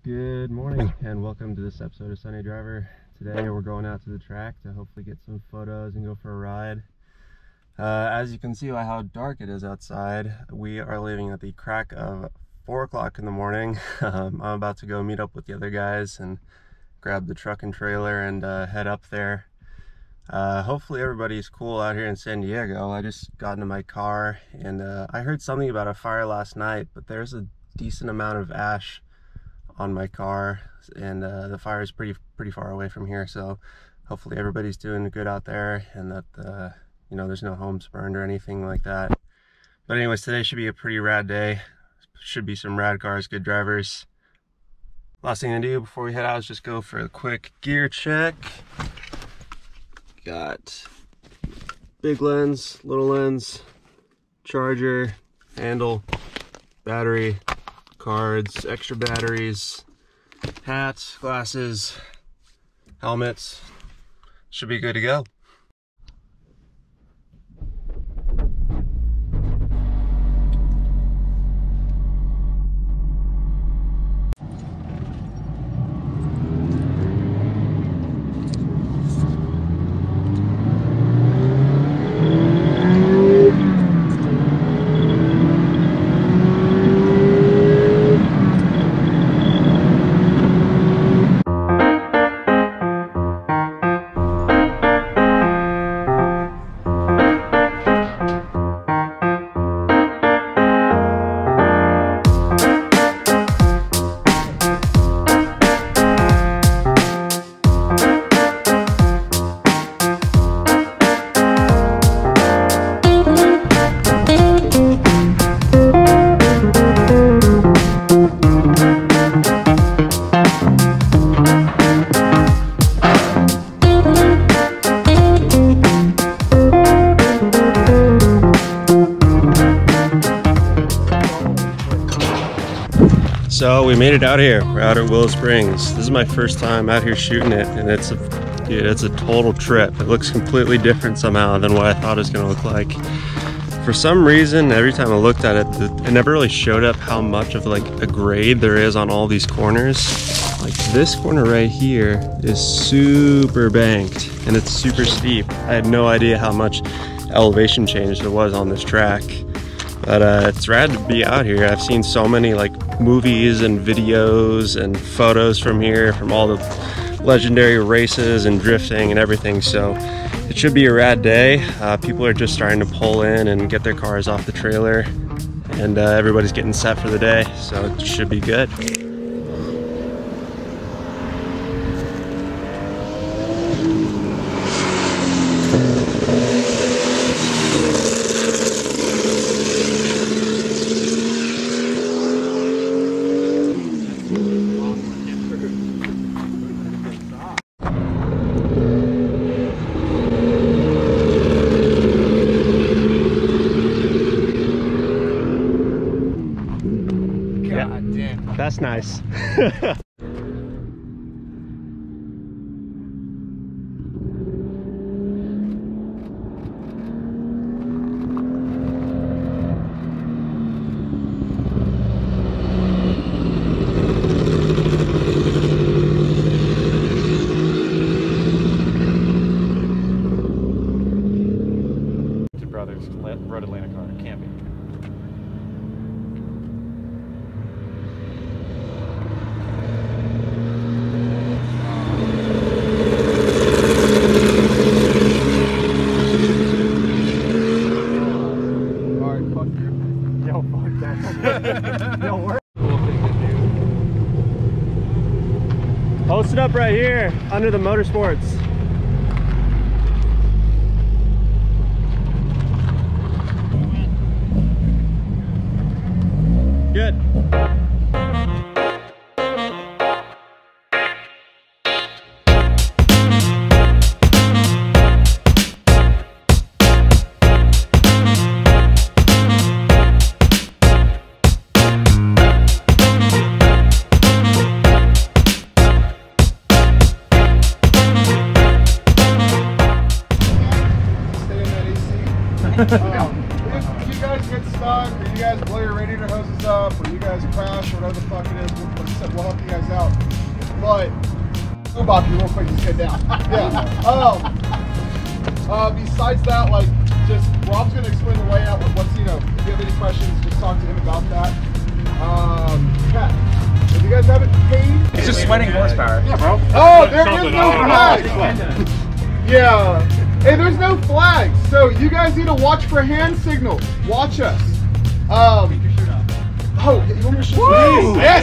Good morning and welcome to this episode of Sunday Driver. Today we're going out to the track to hopefully get some photos and go for a ride. As you can see by how dark it is outside, we are leaving at the crack of 4 o'clock in the morning. I'm about to go meet up with the other guys and grab the truck and trailer and head up there. Hopefully everybody's cool out here in San Diego. I just got into my car and I heard something about a fire last night, but there's a decent amount of ash on my car, and the fire is pretty far away from here, so hopefully everybody's doing good out there and that you know, there's no homes burned or anything like that. But anyways, today should be a pretty rad day. Should be some rad cars, good drivers. Last thing to do before we head out is just go for a quick gear check. Got big lens, little lens, charger, handle, battery, cards, extra batteries, hats, glasses, helmets. Should be good to go. So we made it out here. We're out at Willow Springs. This is my first time out here shooting it, and it's a total trip. It looks completely different somehow than what I thought it was gonna look like. For some reason, every time I looked at it, it never really showed up how much of like a grade there is on all these corners. Like this corner right here is super banked and it's super steep. I had no idea how much elevation change there was on this track. But it's rad to be out here. I've seen so many like movies and videos and photos from here, from all the legendary races and drifting and everything. So it should be a rad day. People are just starting to pull in and get their cars off the trailer, and everybody's getting set for the day. So it should be good. That's nice. Two brothers rode Atlanta car camping. Posted up right here under the motorsports. Good. If you guys get stuck, or you guys blow your radiator hoses up, or you guys crash, or whatever the fuck it is, we'll help you guys out. But go Bobby, real quick, just get down. Yeah. Besides that, like, just Rob's gonna explain the layout. Once if you have any questions, just talk to him about that. Pat, if you guys haven't paid, It's just sweating horsepower. yeah, bro. Oh, there is no flag. Yeah. Hey, there's no flag, so you guys need to watch for hand signals. Watch us. Oh, you want me to shoot? Yes.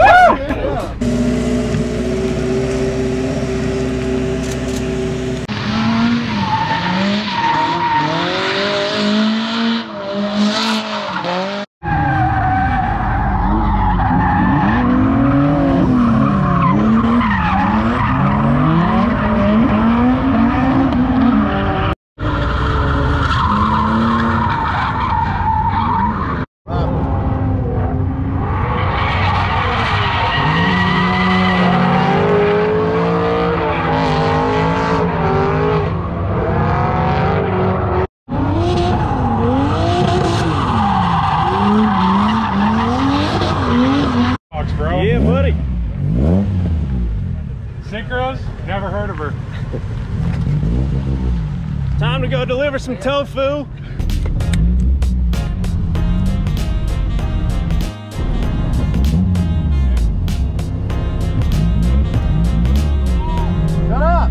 Bro. Yeah, buddy. Synchros? Never heard of her. Time to go deliver some tofu. Shut up.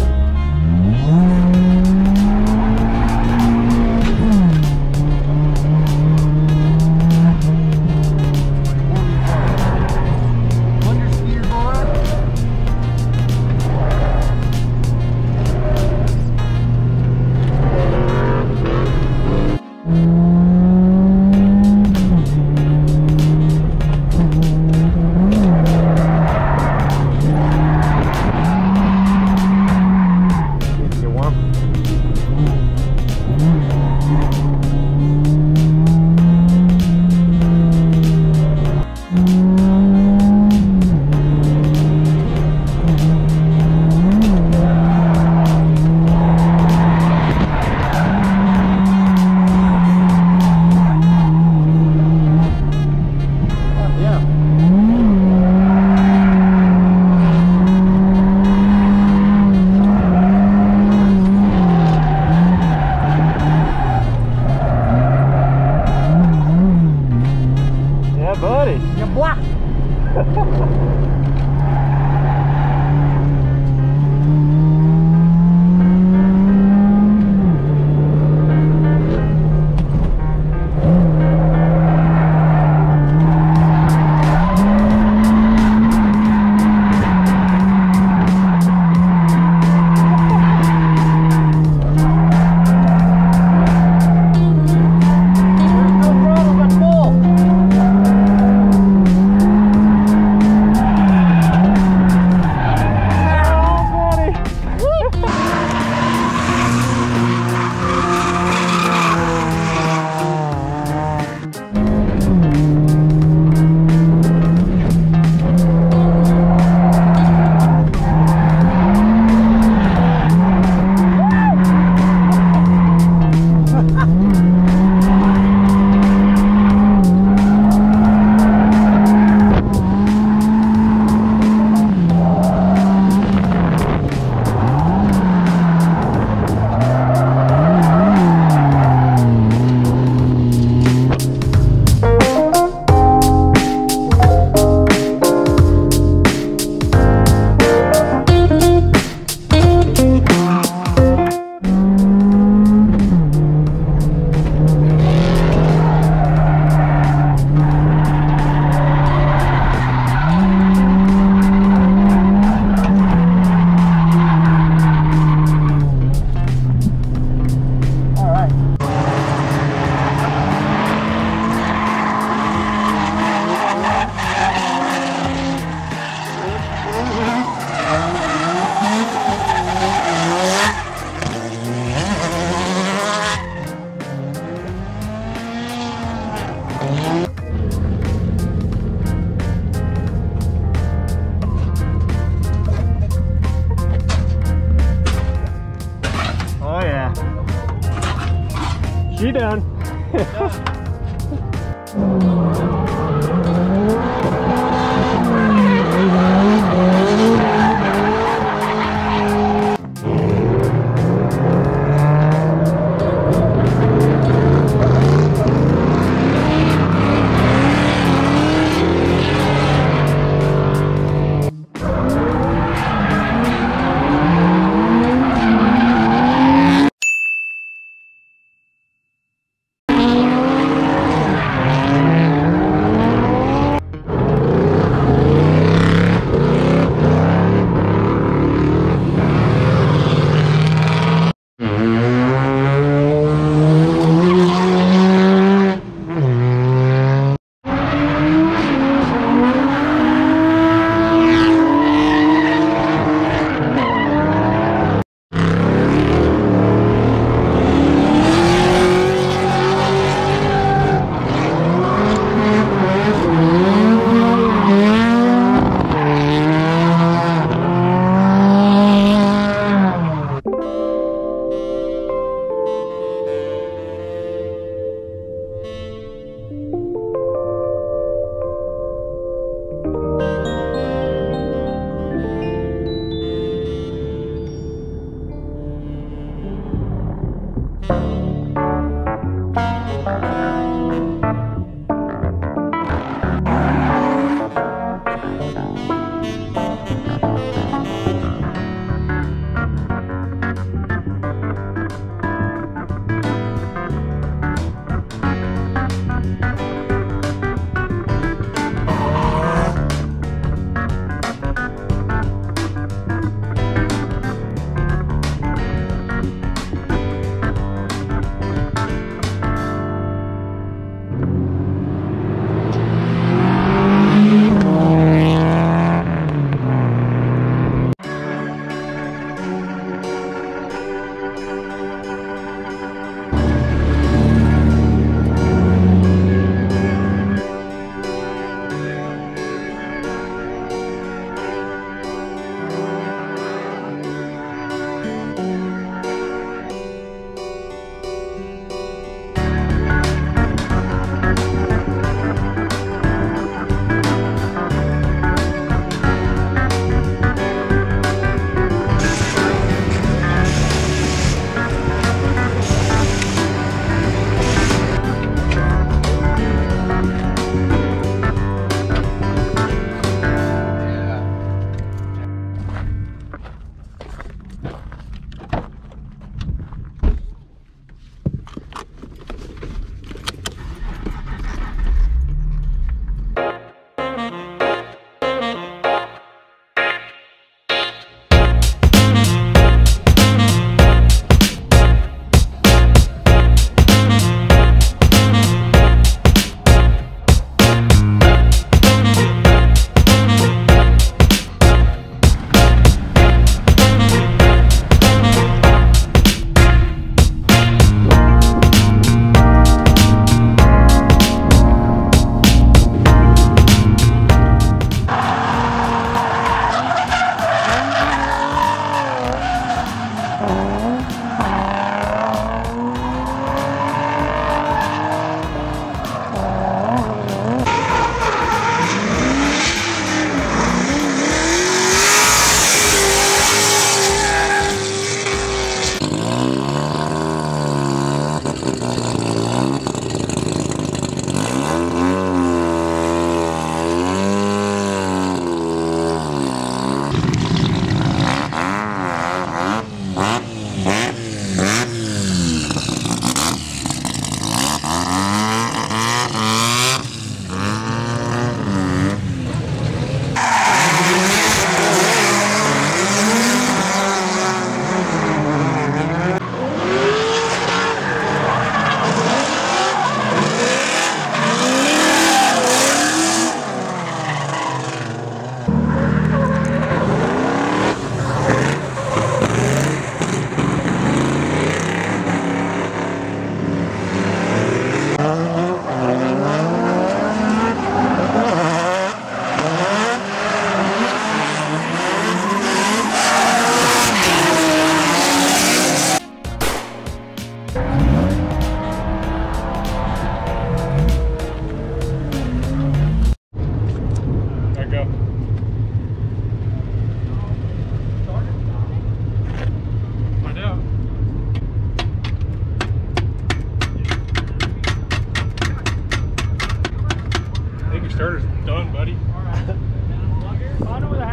She done.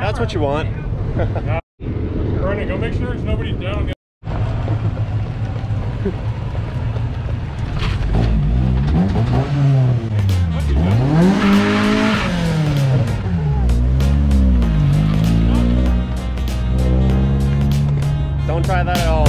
That's what you want. Brandon, go make sure there's nobody down. Don't try that at all.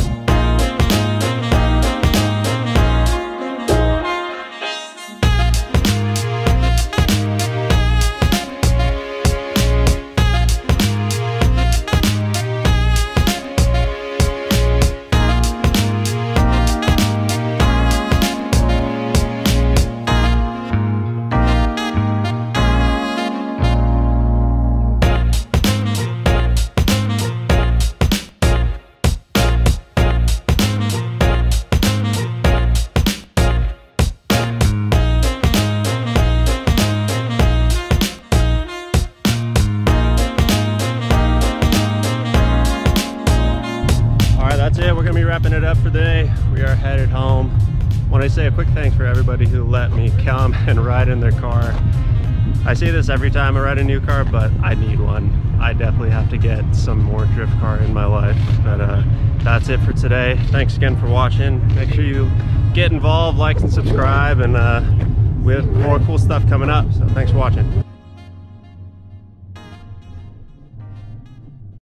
That's it. We're gonna be wrapping it up for the day. We are headed home. Want to say a quick thanks for everybody who let me come and ride in their car. I say this every time I ride a new car, but I need one. I definitely have to get some more drift car in my life. But that's it for today. Thanks again for watching. Make sure you get involved, like and subscribe, and we have more cool stuff coming up. So thanks for watching.